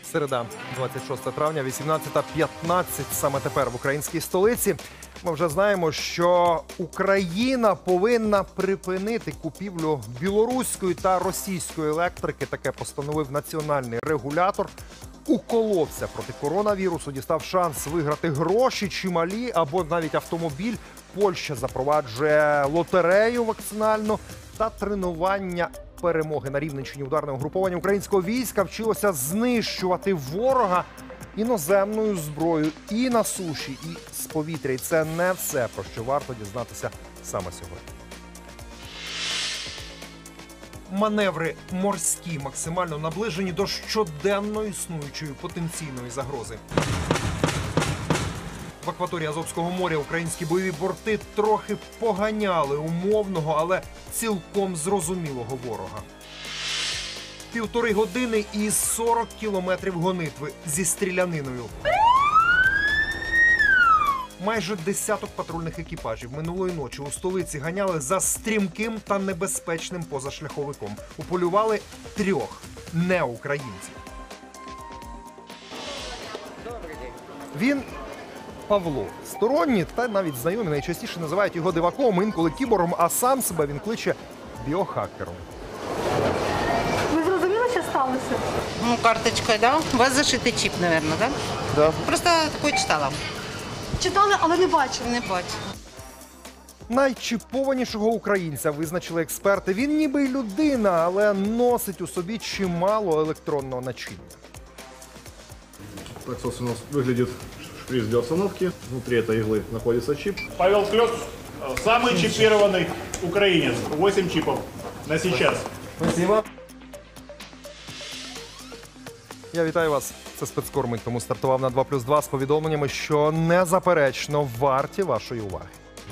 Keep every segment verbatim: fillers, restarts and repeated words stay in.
Середа, двадцять шостого травня, вісімнадцята п'ятнадцять, саме тепер в українській столиці. Ми вже знаємо, що Україна повинна припинити купівлю білоруської та російської електрики. Таке постановив національний регулятор. У колодця проти коронавірусу дістав шанс виграти гроші чималі або навіть автомобіль. Польща запроваджує лотерею вакцинальну та тренування перемоги на Рівненщині. Ударне угруповання українського війська вчилося знищувати ворога іноземною зброєю і на суші, і з повітря. І це не все, про що варто дізнатися саме сьогодні. Маневри морські максимально наближені до щоденно існуючої потенційної загрози. В акваторії Азовського моря українські бойові борти трохи поганяли умовного, але цілком зрозумілого ворога. Півтори години і сорок кілометрів гонитви зі стріляниною. Майже десяток патрульних екіпажів минулої ночі у столиці ганяли за стрімким та небезпечним позашляховиком. Уполювали трьох неукраїнців. Він Павло. Сторонні та навіть знайомі найчастіше називають його диваком, інколи кіборгом, а сам себе він кличе біохакером. Ви зрозуміли, що сталося? Ну, карточкой, да? У вас зашитий чіп, мабуть, да? Да. Просто такое читала. Читали, але не бачили. Не бачу. Найчіпованішого українця визначили експерти. Він ніби й людина, але носить у собі чимало електронного начиння. Так, собственно, выглядит шприц для установки. Внутри этой иглы находится чип. Павел Клёц, самый чипированный украинец. восемь чипов на сейчас. Спасибо. Я вітаю вас. Це спецкормить, тому стартував на два плюс два з повідомленнями, що незаперечно варті вашої уваги.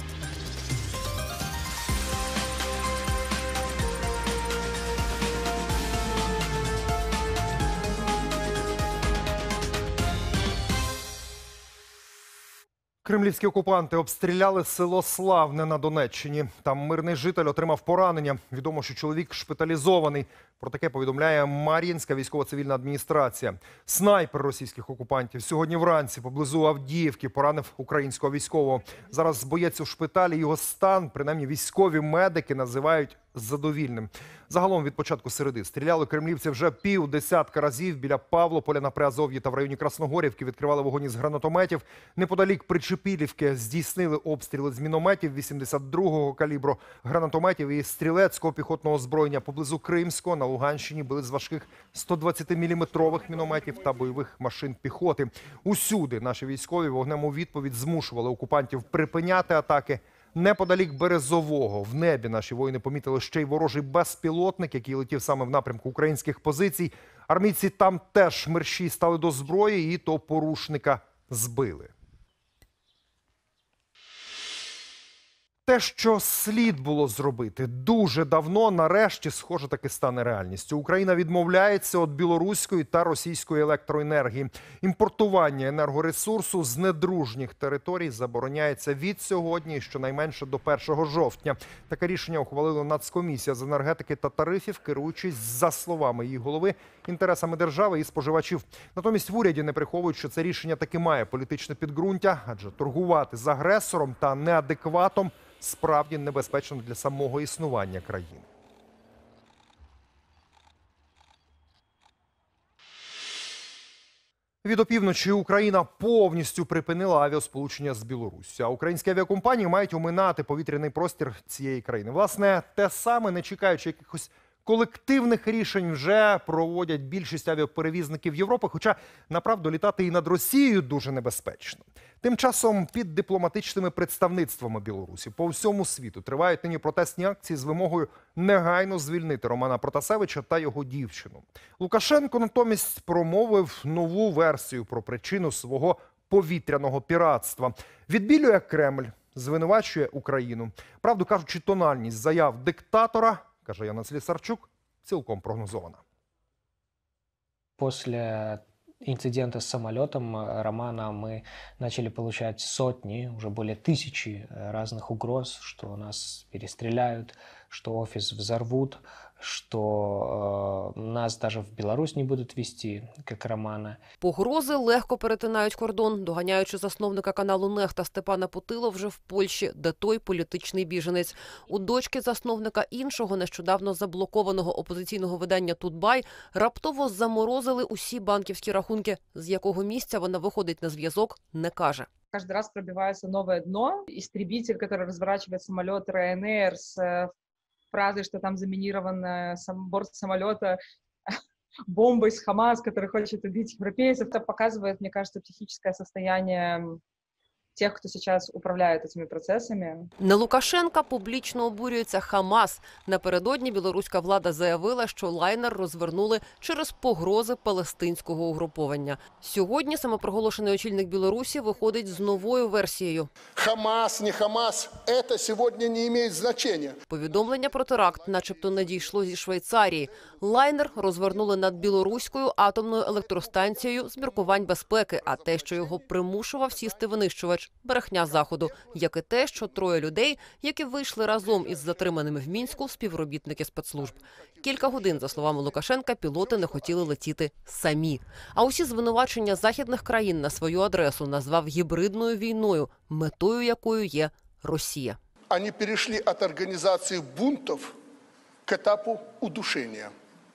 Кремлівські окупанти обстріляли село Славне на Донеччині. Там мирний житель отримав поранення. Відомо, що чоловік шпиталізований. Про таке повідомляє Мар'їнська військово-цивільна адміністрація. Снайпер російських окупантів сьогодні вранці поблизу Авдіївки поранив українського військового. Зараз боєць у шпиталі, його стан, принаймні військові медики, називають задовільним. Загалом від початку середи стріляли кремлівці вже пів десятка разів. Біля Павлополя на Приазов'ї та в районі Красногорівки відкривали вогонь із гранатометів. Неподалік Причепілівки здійснили обстріли з мінометів вісімдесят другого калібру, гранатометів і стрілецького піхотного озброєння. Поблизу Кримського на Луганщині били з важких сто двадцятиміліметрових мінометів та бойових машин піхоти. Усюди наші військові вогнем у відповідь змушували окупантів припиняти атаки. Неподалік Березового в небі наші воїни помітили ще й ворожий безпілотник, який летів саме в напрямку українських позицій. Армійці там теж мерщій стали до зброї і то порушника збили. Те, що слід було зробити дуже давно, нарешті, схоже, таки стане реальністю. Україна відмовляється від білоруської та російської електроенергії. Імпортування енергоресурсу з недружніх територій забороняється від сьогодні, щонайменше до першого жовтня. Таке рішення ухвалила Нацкомісія з енергетики та тарифів, керуючись, за словами її голови, інтересами держави і споживачів. Натомість в уряді не приховують, що це рішення таки має політичне підґрунтя, адже торгувати з агресором та неадекватом справді небезпечно для самого існування країни. Від опівночі Україна повністю припинила авіасполучення з Білоруссю. А українські авіакомпанії мають оминати повітряний простір цієї країни. Власне, те саме, не чекаючи якихось колективних рішень, вже проводять більшість авіаперевізників Європи, хоча, направду, літати і над Росією дуже небезпечно. Тим часом під дипломатичними представництвами Білорусі по всьому світу тривають нині протестні акції з вимогою негайно звільнити Романа Протасевича та його дівчину. Лукашенко натомість промовив нову версію про причину свого повітряного піратства. Відбілює Кремль, звинувачує Україну. Правду кажучи, тональність заяв диктатора, каже Яна Слісарчук, цілком прогнозована. Після инцидента с самолетом Романа мы начали получать сотни, уже более тысячи разных угроз, что нас перестреляют, что офис взорвут, что э, нас даже в Беларусь не будут везти, как Романа. Погрози легко перетинають кордон, доганяючи засновника каналу «Нехта» Степана Путила вже в Польщі, де той політичний біженець. У дочки засновника іншого, нещодавно заблокованого опозиційного видання «Тутбай» раптово заморозили усі банківські рахунки. З якого місця вона виходить на зв'язок, не каже. Каждый раз пробивается новое дно. Истребитель, который разворачивает самолет Ryanair с э, фразой, что там заминирован э, сам, борт самолета бомбой с Хамас, который хочет убить европейцев. Это показывает, мне кажется, психическое состояние тех, кто сейчас управляет этими процессами. На Лукашенка публічно обурюється Хамас. Напередодні білоруська влада заявила, що лайнер розвернули через погрози палестинського угруповання. Сьогодні самопроголошений очільник Білорусі виходить з новою версією. Хамас, не Хамас – это сегодня не имеет значения. Повідомлення про теракт начебто надійшло зі Швейцарії. Лайнер розвернули над білоруською атомною електростанцією з міркувань безпеки, а те, що його примушував сісти винищувач – брехня Заходу, як і те, що троє людей, які вийшли разом із затриманими в Мінську, співробітники спецслужб. Кілька годин, за словами Лукашенка, пілоти не хотіли летіти самі. А усі звинувачення західних країн на свою адресу назвав гібридною війною, метою якою є Росія. Они перешли от организации бунтов к этапу удушения.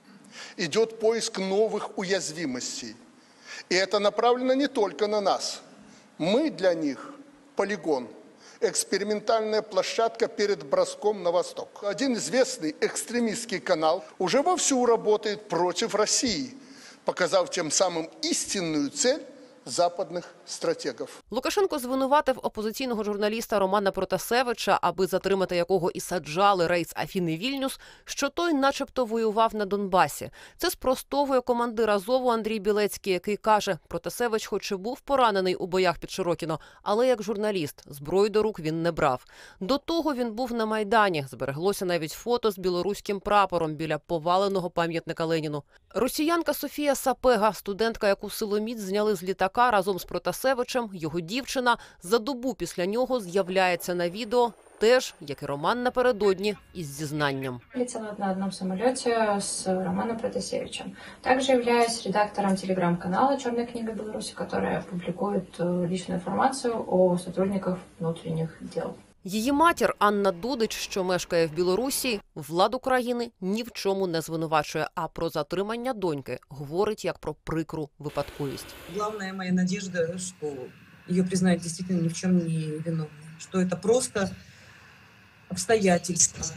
Идет поиск новых уязвимостей. И это направлено не только на нас. Мы для них полигон, экспериментальная площадка перед броском на восток. Один известный экстремистский канал уже вовсю работает против России, показав тем самым истинную цель западних стратегів. Лукашенко звинуватив опозиційного журналіста Романа Протасевича, аби затримати якого і саджали рейс Афіни-Вільнюс, що той начебто воював на Донбасі. Це спростовує командир Азову Андрій Білецький, який каже, Протасевич хоч і був поранений у боях під Широкіно, але як журналіст зброю до рук він не брав. До того він був на Майдані. Збереглося навіть фото з білоруським прапором біля поваленого пам'ятника Леніну. Росіянка Софія Сапега, студентка, яку силоміць зняли з літака разом з Протасевичем, його дівчина, за добу після нього з'являється на відео, теж, як і Роман напередодні, із зізнанням. Летела на одном самолете с Романом Протасевичем. Также являюсь редактором телеграм-канала «Черная книга Беларуси», которая публикует личную информацию о сотрудниках внутренних дел. Її матір Анна Дудич, що мешкає в Білорусі, владу країни ні в чому не звинувачує, а про затримання доньки говорить як про прикру випадковість. Главная моя надежда, что ее признают действительно ни в чем не виновной, что это просто обстоятельства.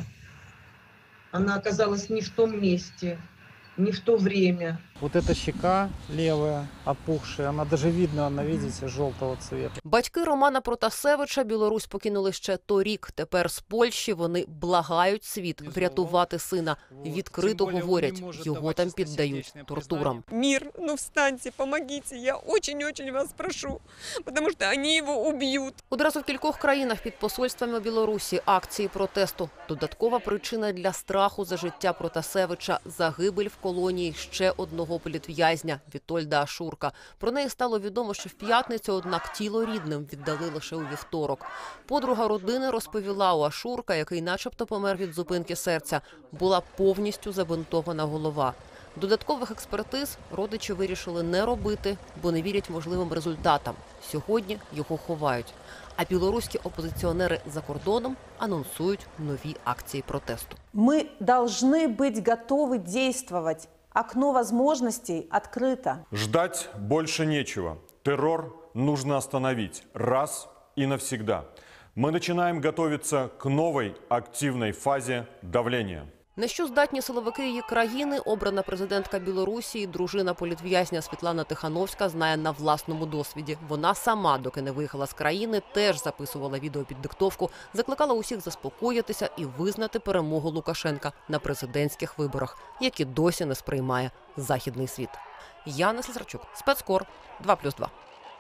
Она оказалась не в том месте, не в то время. Вот эта щека левая, опухшая, она даже видно, она, видите, желтого цвета. Батьки Романа Протасевича Білорусь покинули ще торік. Тепер з Польщі вони благають світ врятувати сина. Відкрито говорять, його там піддають тортурам. Мир, ну встаньте, помогите, я очень-очень вас прошу, потому что они его убьют. Одразу в кількох країнах під посольствами Білорусі акції протесту. Додаткова причина для страху за життя Протасевича – загибель в колонії ще одного політв'язня Вітольда Ашурка. Про неї стало відомо, що в п'ятницю, однак тіло рідним віддали лише у вівторок. Подруга родини розповіла, у Ашурка, який начебто помер від зупинки серця, була повністю забинтована голова. Додаткових експертиз родичі вирішили не робити, бо не вірять можливим результатам. Сьогодні його ховають. А білоруські опозиціонери за кордоном анонсують нові акції протесту. Ми повинні бути готові діяти. Окно возможностей открыто. Ждать больше нечего. Террор нужно остановить раз и навсегда. Мы начинаем готовиться к новой активной фазе давления. На що здатні силовики її країни, обрана президентка Білорусі і дружина політв'язня Світлана Тихановська знає на власному досвіді. Вона сама, доки не виїхала з країни, теж записувала відео під диктовку, закликала усіх заспокоїтися і визнати перемогу Лукашенка на президентських виборах, які досі не сприймає західний світ. Яна Слесарчук, Спецкор, два плюс два.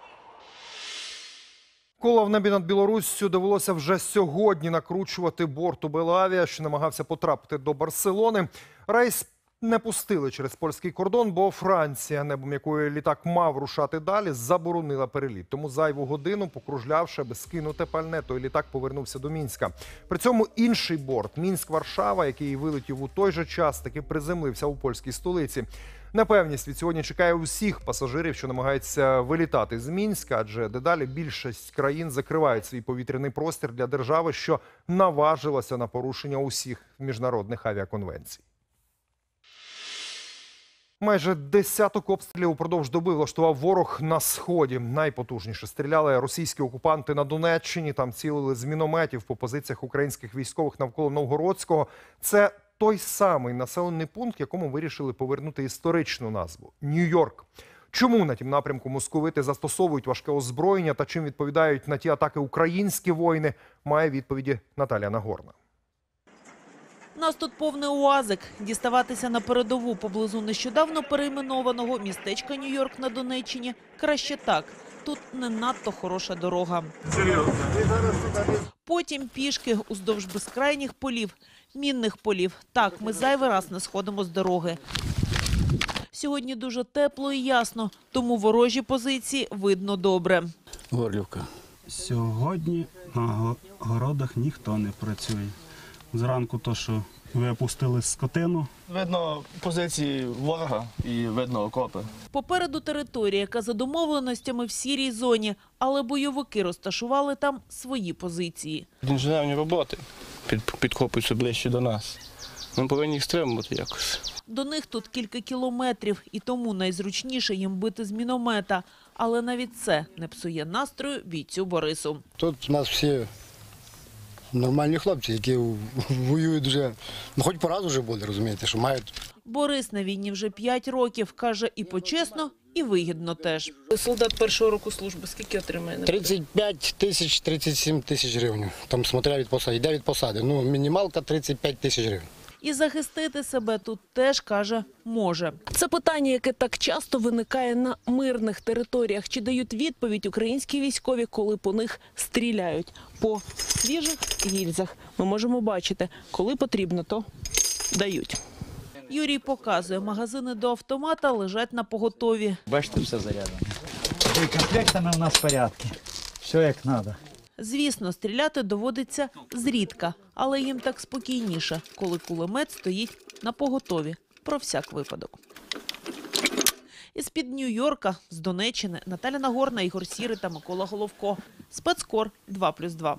Кола в небі над Білоруссю довелося вже сьогодні накручувати борту Белавія, що намагався потрапити до Барселони. Рейс Не пустили через польський кордон, бо Франція, небом якої літак мав рушати далі, заборонила переліт. Тому зайву годину, покружлявши, аби скинути пальне, той літак повернувся до Мінська. При цьому інший борт, Мінськ-Варшава, який вилетів у той же час, таки приземлився у польській столиці. Непевність від сьогодні чекає усіх пасажирів, що намагаються вилітати з Мінська, адже дедалі більшість країн закривають свій повітряний простір для держави, що наважилася на порушення усіх міжнародних авіаконвенцій. Майже десяток обстрілів упродовж доби влаштував ворог на Сході. Найпотужніше стріляли російські окупанти на Донеччині. Там цілили з мінометів по позиціях українських військових навколо Новгородського. Це той самий населений пункт, якому вирішили повернути історичну назву – Нью-Йорк. Чому на тім напрямку московити застосовують важке озброєння та чим відповідають на ті атаки українські воїни, має відповіді Наталя Нагорна. Нас тут повний уазик. Діставатися на передову поблизу нещодавно перейменованого містечка Нью-Йорк на Донеччині краще так. Тут не надто хороша дорога. Потім пішки уздовж безкрайніх полів, мінних полів. Так, ми зайвий раз не сходимо з дороги. Сьогодні дуже тепло і ясно, тому ворожі позиції видно добре. Горлівка. Сьогодні на городах ніхто не працює. Зранку то, що ви опустили скотину. Видно позиції ворога і видно окопи. Попереду територія, яка за домовленостями в сірій зоні, але бойовики розташували там свої позиції. Інженерні роботи під, підкопуються ближче до нас. Ми повинні їх стримувати якось. До них тут кілька кілометрів, і тому найзручніше їм бити з міномета. Але навіть це не псує настрою бійцю Борису. Тут у нас всі нормальні хлопці, які воюють вже, ну хоч по разу вже буде, розумієте, що мають. Борис на війні вже п'ять років, каже, і почесно, і вигідно теж. Солдат першого року служби скільки отримає? тридцять п'ять тисяч, тридцять сім тисяч гривень, там смотря від посади, йде від посади, ну мінімалка тридцять п'ять тисяч гривень. І захистити себе тут теж, каже, може. Це питання, яке так часто виникає на мирних територіях. Чи дають відповідь українські військові, коли по них стріляють? По свіжих гільзах ми можемо бачити, коли потрібно, то дають. Юрій показує, магазини до автомата лежать на поготові. Бачите, все зарядано. І комплектами у нас в порядку. Все як треба. Звісно, стріляти доводиться зрідка, але їм так спокійніше, коли кулемет стоїть на поготові, про всяк випадок. Із-під Нью-Йорка, з Донеччини, Наталя Нагорна, Ігор Сірий та Микола Головко. Спецкор два плюс два.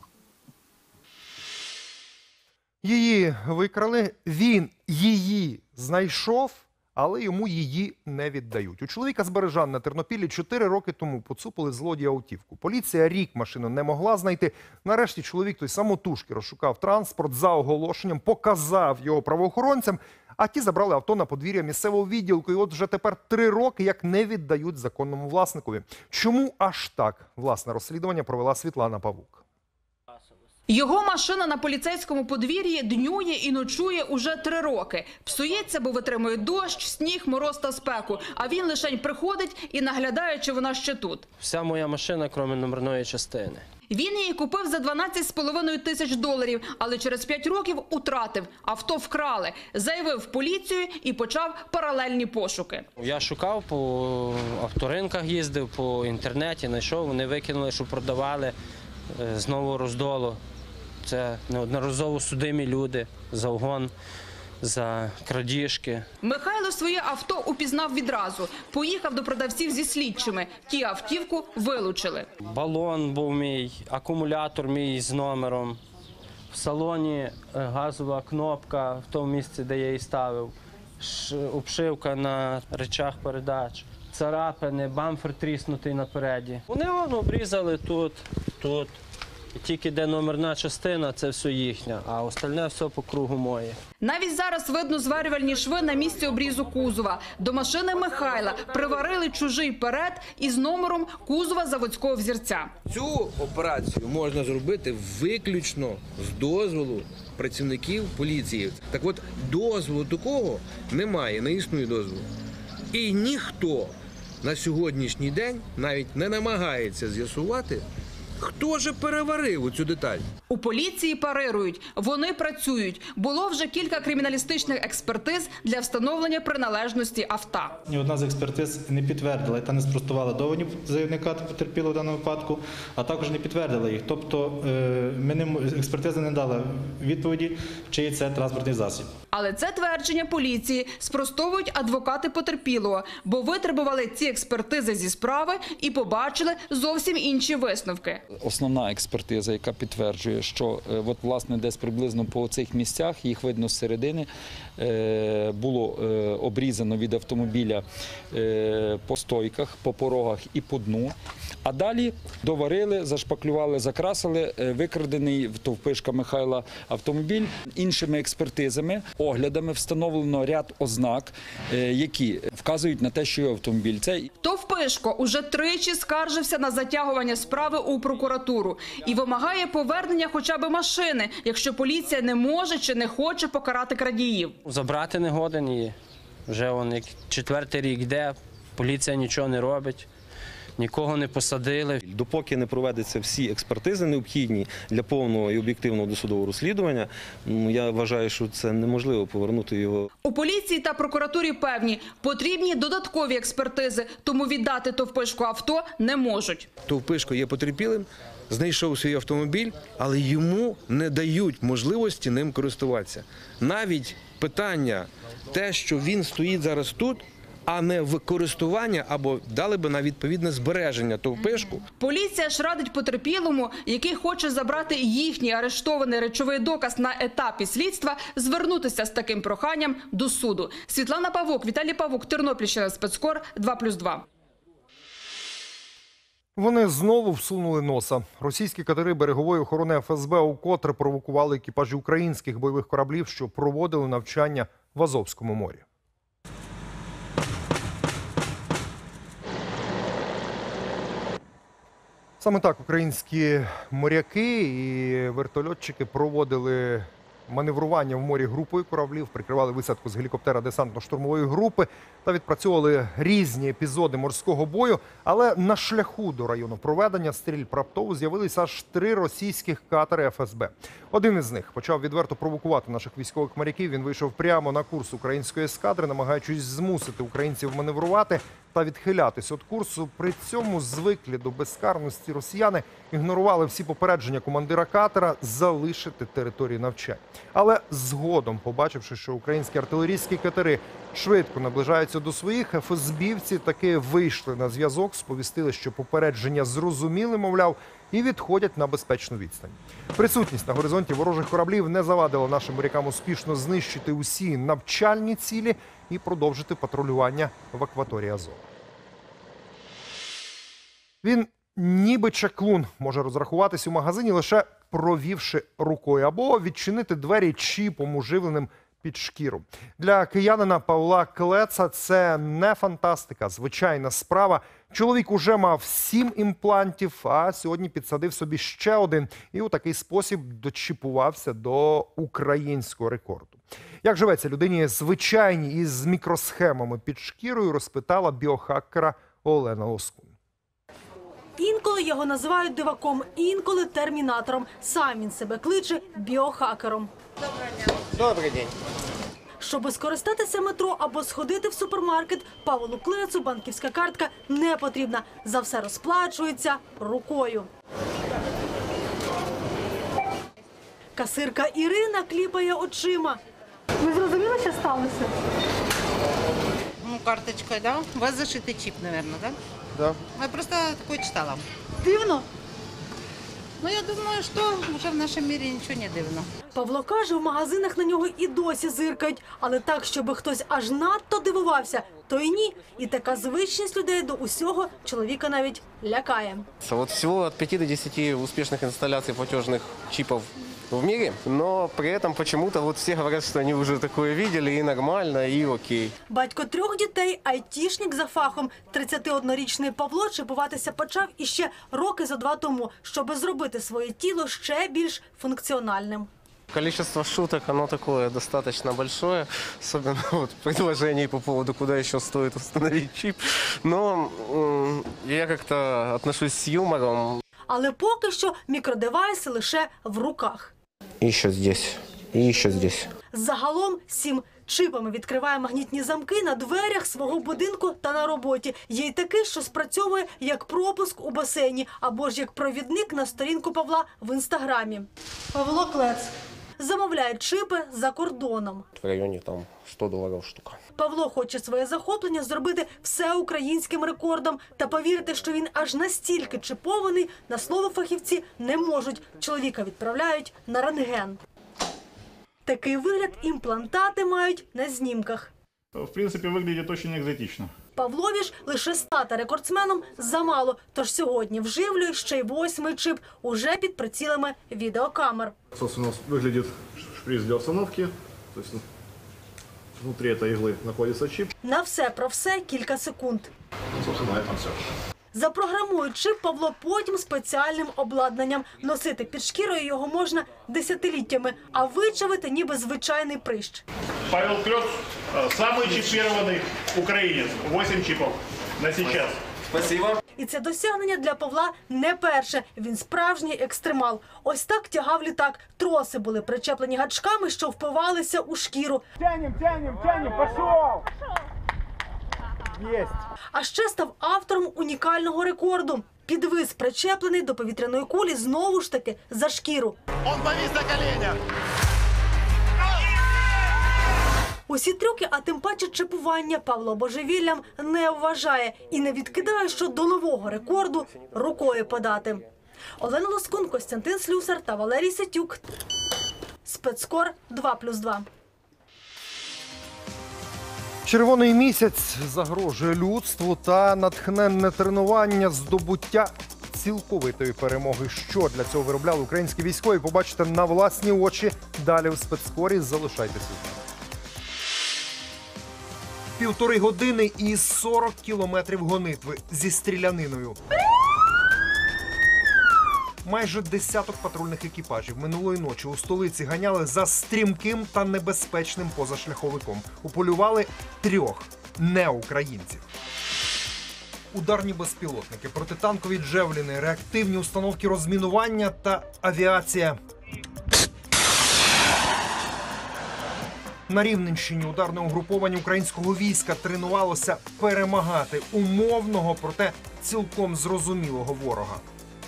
Її викрали, він її знайшов, але йому її не віддають. У чоловіка з Бережан на Тернопіллі чотири роки тому поцупили злодія автівку. Поліція рік машину не могла знайти. Нарешті чоловік той самотужки розшукав транспорт за оголошенням, показав його правоохоронцям, а ті забрали авто на подвір'я місцевого відділку. І от вже тепер три роки як не віддають законному власникові. Чому аж так? Власне розслідування провела Світлана Павук. Його машина на поліцейському подвір'ї днює і ночує уже три роки. Псується, бо витримує дощ, сніг, мороз та спеку. А він лишень приходить і наглядає, чи вона ще тут. Вся моя машина, крім номерної частини. Він її купив за дванадцять з половиною тисяч доларів, але через п'ять років утратив. Авто вкрали. Заявив в поліцію і почав паралельні пошуки. Я шукав, по авторинках їздив, по інтернеті, знайшов. Вони викинули, що продавали з Нового Роздолу. Це неодноразово судимі люди за угон, за крадіжки. Михайло своє авто упізнав відразу. Поїхав до продавців зі слідчими. Ті автівку вилучили. Балон був мій, акумулятор мій з номером. В салоні газова кнопка в тому місці, де я її ставив. Обшивка на речах передач. Царапини, бампер тріснутий напереді. Вони воно обрізали тут, тут. І тільки де номерна частина, це все їхня, а остальне все по кругу моє. Навіть зараз видно зварювальні шви на місці обрізу кузова. До машини Михайла приварили чужий перед із номером кузова заводського взірця. Цю операцію можна зробити виключно з дозволу працівників поліції. Так от, дозволу такого немає, не існує дозволу. І ніхто на сьогоднішній день навіть не намагається з'ясувати, Хто же переварив цю деталь? У поліції парирують. Вони працюють. Було вже кілька криміналістичних експертиз для встановлення приналежності авто. Ні одна з експертиз не підтвердила та не спростувала доводів заявника та потерпілого в даному випадку, а також не підтвердила їх. Тобто ми не, експертиза не дала відповіді, чиї це транспортний засіб. Але це твердження поліції спростовують адвокати потерпілого, бо витребували ці експертизи зі справи і побачили зовсім інші висновки. Основна експертиза, яка підтверджує, що от, власне, десь приблизно по цих місцях, їх видно з середини, було обрізано від автомобіля по стойках, по порогах і по дну. А далі доварили, зашпаклювали, закрасили викрадений в Товпишка Михайла автомобіль. Іншими експертизами, оглядами встановлено ряд ознак, які вказують на те, що є автомобіль. Це... Товпишко уже тричі скаржився на затягування справи у прокуратуру і вимагає повернення хоча б машини, якщо поліція не може чи не хоче покарати крадіїв. Забрати не годен її. Вже он як четвертий рік йде, поліція нічого не робить. Нікого не посадили. Допоки не проведуться всі експертизи необхідні для повного і об'єктивного досудового розслідування, я вважаю, що це неможливо повернути його. У поліції та прокуратурі певні, потрібні додаткові експертизи, тому віддати Товпишку авто не можуть. Товпишко є потерпілим, знайшов свій автомобіль, але йому не дають можливості ним користуватися. Навіть питання те, що він стоїть зараз тут, а не в користування або дали би на відповідне збереження Товпишку. Поліція ж радить потерпілому, який хоче забрати їхній арештований речовий доказ на етапі слідства, звернутися з таким проханням до суду. Світлана Павук, Віталій Павук, Тернопільщина, Спецкор, два плюс два. Вони знову всунули носа. Російські катери берегової охорони еф ес бе укотре провокували екіпажі українських бойових кораблів, що проводили навчання в Азовському морі. Саме так українські моряки і вертольотчики проводили маневрування в морі групою кораблів, прикривали висадку з гелікоптера десантно-штурмової групи та відпрацьовували різні епізоди морського бою. Але на шляху до району проведення стрільб раптово з'явилися аж три російських катери еф ес бе. Один із них почав відверто провокувати наших військових моряків. Він вийшов прямо на курс української ескадри, намагаючись змусити українців маневрувати та відхилятись від курсу. При цьому звиклі до безкарності росіяни ігнорували всі попередження командира катера залишити територію навчань. Але згодом, побачивши, що українські артилерійські катери швидко наближаються до своїх, еф ес бівці таки вийшли на зв'язок, сповістили, що попередження зрозуміли, мовляв, і відходять на безпечну відстань. Присутність на горизонті ворожих кораблів не завадила нашим морякам успішно знищити усі навчальні цілі і продовжити патрулювання в акваторії Азову. Він ніби чаклун може розрахуватись у магазині, лише провівши рукою, або відчинити двері чіпом, уживленим під шкіру. Для киянина Павла Клеца це не фантастика, звичайна справа. Чоловік уже мав сім імплантів, а сьогодні підсадив собі ще один. І у такий спосіб дочіпувався до українського рекорду. Як живеться людині звичайній із мікросхемами під шкірою, розпитала біохакера Олена Лоскун. Інколи його називають диваком, інколи термінатором. Сам він себе кличе біохакером. Доброго дня. Добрий день. Щоби скористатися метро або сходити в супермаркет, Павлу Клецу банківська картка не потрібна. За все розплачується рукою. Касирка Ірина кліпає очима. Ви зрозуміли, що сталося? Ну, карточка, да? У вас зашитий чип, мабуть, да? Да. Я просто такое читала. Дивно? Ну, я думаю, що вже в нашому мірі нічого не дивно. Павло каже, в магазинах на нього і досі зиркають. Але так, щоб хтось аж надто дивувався, то й ні. І така звичність людей до усього чоловіка навіть лякає. Вот всего от пяти до десяти успешных инсталляций платежных чипов в мире, но при этом почему-то вот все говорят, что они уже такое видели, и нормально, и окей. Батько трьох дітей, айтішник за фахом. тридцятиоднорічний Павло чіпуватися почав іще роки зо два тому, щоб зробити своє тіло ще більш функціональним. Количество шуток, оно такое достаточно большое, особенно вот предложений по поводу, куда еще стоит установить чип. Но э, я как-то отношусь с юмором. Але поки що мікродевайси лише в руках. И еще здесь, и еще здесь. Загалом сім чипами відкриває магнітні замки на дверях свого будинку та на роботі. Є й такий, що спрацьовує як пропуск у басейні або ж як провідник на сторінку Павла в інстаграмі. Павло Клец замовляє чипи за кордоном. В районе там сто долларов штука. Павло хоче своє захоплення зробити всеукраїнським рекордом. Та повірити, що він аж настільки чипований, на слово фахівці не можуть. Чоловіка відправляють на рентген. Такий вигляд імплантати мають на знімках. В принципі, виглядить дуже екзотично. Павлові ж лише стати рекордсменом замало. Тож сьогодні вживлює ще й восьмий чип, уже під прицілами відеокамер. Собственно, виглядить шприц для установки. Тобто, внутрі цієї ігли знаходиться чип. На все про все кілька секунд. Собственно, на цьому все. Запрограмують чип Павло потім спеціальним обладнанням. Носити під шкірою його можна десятиліттями, а вичавити ніби звичайний прищ. Павел Клёц – самий чіпірований українець. вісім чипів на зараз. Спасибо. І це досягнення для Павла не перше. Він справжній екстремал. Ось так тягав літак. Троси були причеплені гачками, що впивалися у шкіру. Тянем, тянем, тянем, пішов! Єсть! А ще став автором унікального рекорду. Підвис причеплений до повітряної кулі знову ж таки за шкіру. Он повис на коленях! Усі трюки, а тим паче чипування, Павло божевіллям не вважає і не відкидає, що до нового рекорду рукою подати. Олена Лоскун, Костянтин Слюсар та Валерій Сетюк. Спецкор два плюс два. Червоний місяць загрожує людству та натхненне тренування здобуття цілковитої перемоги. Що для цього виробляли українські військові, побачите на власні очі. Далі у спецкорі. Залишайтеся. Півтори години і сорок кілометрів гонитви зі стріляниною. Майже десяток патрульних екіпажів минулої ночі у столиці ганяли за стрімким та небезпечним позашляховиком. Уполювали трьох неукраїнців. Ударні безпілотники, протитанкові джевліни, реактивні установки розмінування та авіація. На Рівненщині ударне угруповання українського війська тренувалося перемагати умовного, проте цілком зрозумілого ворога.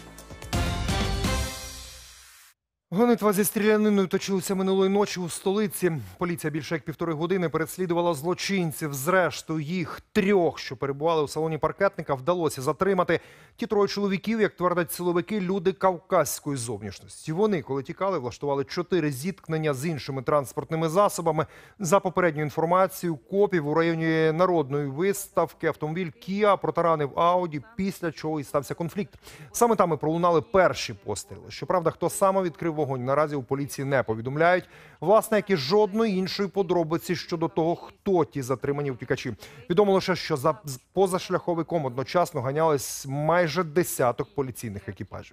Гонитва зі стріляниною точилася минулої ночі у столиці. Поліція більше як півтори години переслідувала злочинців. Зрештою, їх трьох, що перебували у салоні паркетника, вдалося затримати. Ті троє чоловіків, як твердять силовики, люди кавказької зовнішності. Вони, коли тікали, влаштували чотири зіткнення з іншими транспортними засобами. За попередньою інформацією копів, у районі Народної виставки автомобіль Kia протаранив Ауді, після чого і стався конфлікт. Саме там і пролунали перші постріли. Щоправда, хто саме відкрив вогонь, наразі у поліції не повідомляють. Власне, як і жодної іншої подробиці щодо того, хто ті затримані втікачі. Відомо лише, що за позашляховиком одночасно ганялись майже десяток поліційних екіпажів.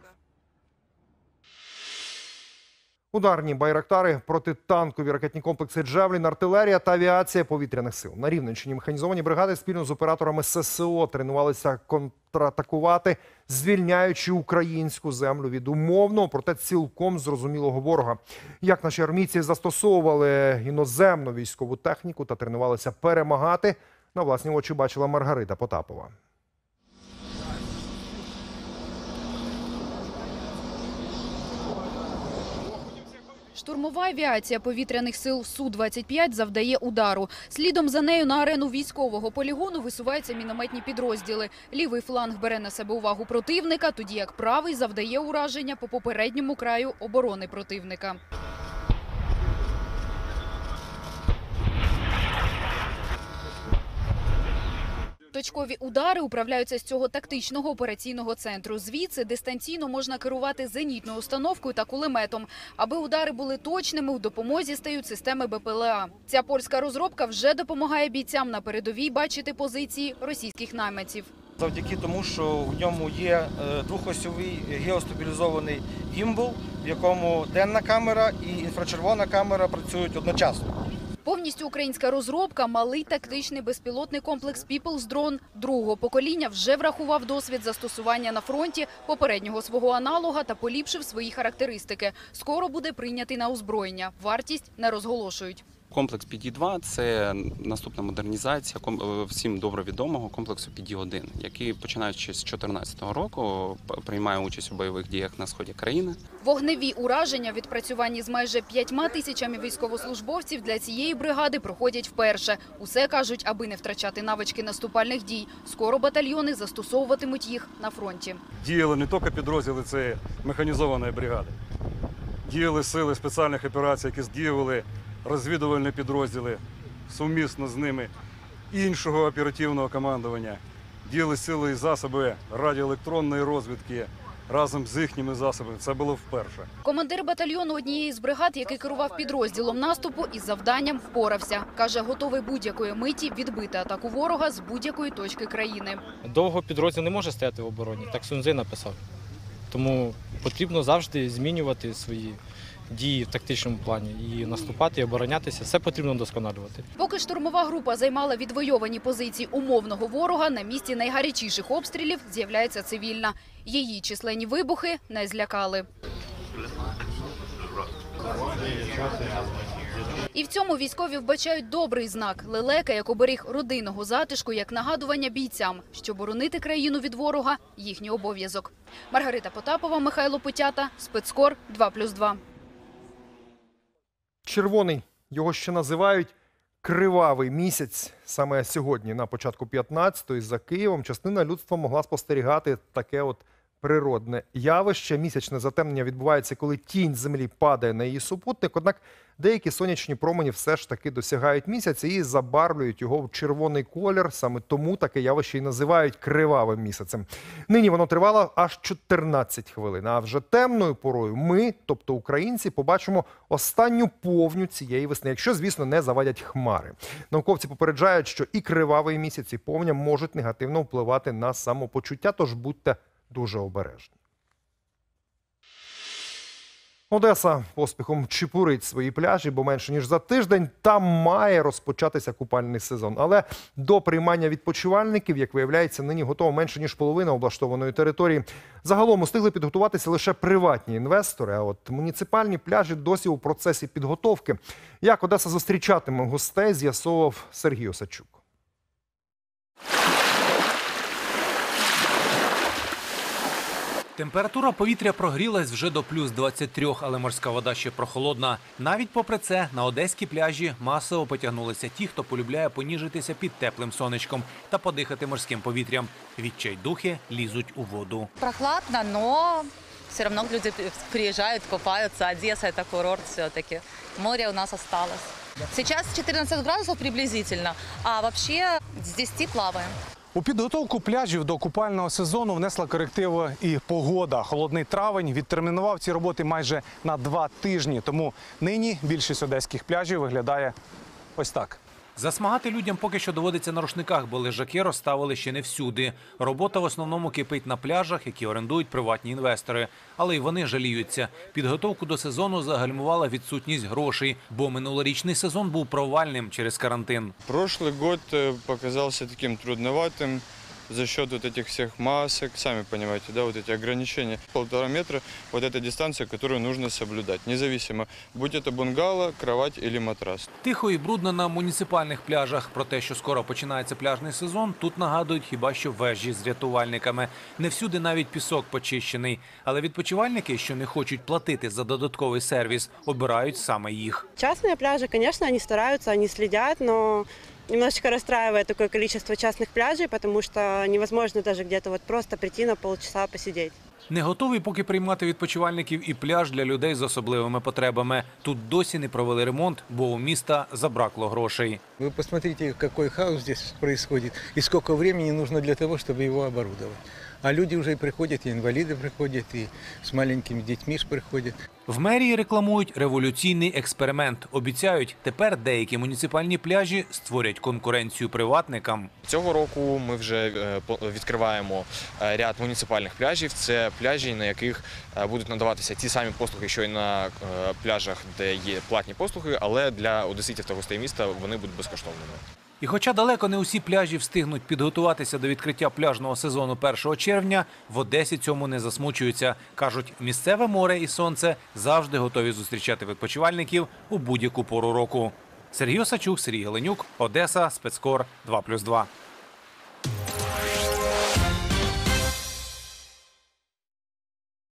Ударні байрактари, протитанкові ракетні комплекси «Джевлін», артилерія та авіація повітряних сил. На Рівненщині механізовані бригади спільно з операторами ССО тренувалися контратакувати, звільняючи українську землю від умовного, проте цілком зрозумілого ворога. Як наші армійці застосовували іноземну військову техніку та тренувалися перемагати, на власні очі бачила Маргарита Потапова. Штурмова авіація повітряних сил Су двадцять п'ять завдає удару. Слідом за нею на арену військового полігону висуваються мінометні підрозділи. Лівий фланг бере на себе увагу противника, тоді як правий завдає ураження по попередньому краю оборони противника. Точкові удари управляються з цього тактичного операційного центру. Звідси дистанційно можна керувати зенітною установкою та кулеметом. Аби удари були точними, у допомозі стають системи Б П Л А. Ця польська розробка вже допомагає бійцям на передовій бачити позиції російських найманців. Завдяки тому, що в ньому є двохосьовий геостабілізований гімбал, в якому денна камера і інфрачервона камера працюють одночасно. Повністю українська розробка – малий тактичний безпілотний комплекс People's Drone другого покоління вже врахував досвід застосування на фронті попереднього свого аналога та поліпшив свої характеристики. Скоро буде прийнятий на озброєння. Вартість не розголошують. Комплекс пі ді два – це наступна модернізація всім добре відомого комплексу пі ді один, який, починаючи з дві тисячі чотирнадцятого року, приймає участь у бойових діях на сході країни. Вогневі ураження, відпрацювані з майже п'ятьма тисячами військовослужбовців, для цієї бригади проходять вперше. Усе, кажуть, аби не втрачати навички наступальних дій. Скоро батальйони застосовуватимуть їх на фронті. Діяли не тільки підрозділи цієї механізованої бригади. Діяли сили спеціальних операцій, які здіювали розвідувальні підрозділи, сумісно з ними іншого оперативного командування. Діяли сили і засоби радіоелектронної розвідки разом з їхніми засобами. Це було вперше. Командир батальйону однієї з бригад, який керував підрозділом наступу, із завданням впорався. Каже, готовий будь-якої миті відбити атаку ворога з будь-якої точки країни. Довго підрозділ не може стояти в обороні, так Сунь Цзы написав. Тому потрібно завжди змінювати свої дії в тактичному плані. І наступати, і оборонятися – все потрібно вдосконалювати. Поки штурмова група займала відвойовані позиції умовного ворога, на місці найгарячіших обстрілів з'являється цивільна. Її численні вибухи не злякали. І в цьому військові вбачають добрий знак – лелека як оберіг родинного затишку, як нагадування бійцям, що боронити країну від ворога – їхній обов'язок. Маргарита Потапова, Михайло Путята, Спецкор, два плюс два. Червоний. Його ще називають кривавий місяць. Саме сьогодні, на початку п'ятнадцятого, за Києвом частина людства могла спостерігати таке от природне явище. Місячне затемнення відбувається, коли тінь Землі падає на її супутник. Однак деякі сонячні промені все ж таки досягають місяця і забарвлюють його в червоний колір. Саме тому таке явище і називають кривавим місяцем. Нині воно тривало аж чотирнадцять хвилин. А вже темною порою ми, тобто українці, побачимо останню повню цієї весни, якщо, звісно, не завадять хмари. Науковці попереджають, що і кривавий місяць, і повня можуть негативно впливати на самопочуття, тож будьте дуже обережні. Одеса поспіхом чепурить свої пляжі, бо менше ніж за тиждень там має розпочатися купальний сезон. Але до приймання відпочивальників, як виявляється, нині готова менше ніж половина облаштованої території. Загалом устигли підготуватися лише приватні інвестори, а от муніципальні пляжі досі у процесі підготовки. Як Одеса зустрічатиме гостей, з'ясовував Сергій Осадчук. Температура повітря прогрілась вже до плюс двадцяти трьох, але морська вода ще прохолодна. Навіть попри це, на одеські пляжі масово потягнулися ті, хто полюбляє поніжитися під теплим сонечком та подихати морським повітрям. Відчайдухи лізуть у воду. Прохладно, но все одно люди приїжджають, купаються. Одеса – це курорт все-таки. Море у нас осталось. Сейчас чотирнадцять градусів приблизительно, а вообще з десяти плаваємо. У підготовку пляжів до купального сезону внесла корективи і погода. Холодний травень відтермінував ці роботи майже на два тижні. Тому нині більшість одеських пляжів виглядає ось так. Засмагати людям поки що доводиться на рушниках, бо лежаки розставили ще не всюди. Робота в основному кипить на пляжах, які орендують приватні інвестори. Але й вони жаліються. Підготовку до сезону загальмувала відсутність грошей, бо минулорічний сезон був провальним через карантин. Прошлый год показался таким трудноватым за счет вот этих всех масок, сами понимаете, да, вот эти ограничения. Полтора метра – вот эта дистанция, которую нужно соблюдать, независимо, будь это бунгало, кровать или матрас. Тихо і брудно на муніципальних пляжах. Про те, що скоро починається пляжний сезон, тут нагадують хіба що вежі з рятувальниками. Не всюди навіть пісок почищений. Але відпочивальники, що не хочуть платити за додатковий сервіс, обирають саме їх. Частные пляжи, конечно, они стараются, они следят, но немножечко расстраивает такое количество частных пляжей, потому что невозможно даже где-то вот просто прийти на полчаса посидеть. Не готовий поки приймати відпочивальників і пляж для людей з особливими потребами. Тут досі не провели ремонт, бо у міста забракло грошей. Ви посмотрите, який хаос здесь происходит і скільки времени нужно для того, щоб його оборудовать. А люди вже приходять, і інваліди приходять, і з маленькими дітьми ж приходять. В мерії рекламують революційний експеримент. Обіцяють, тепер деякі муніципальні пляжі створять конкуренцію приватникам. Цього року ми вже відкриваємо ряд муніципальних пляжів. Це пляжі, на яких будуть надаватися ті самі послуги, що й на пляжах, де є платні послуги, але для одеситів та гостей міста вони будуть безкоштовними. І хоча далеко не усі пляжі встигнуть підготуватися до відкриття пляжного сезону першого червня, в Одесі цьому не засмучуються. Кажуть, місцеве море і сонце завжди готові зустрічати відпочивальників у будь-яку пору року. Сергій Осачук, Сергій Галенюк, Одеса, Спецкор, два плюс два.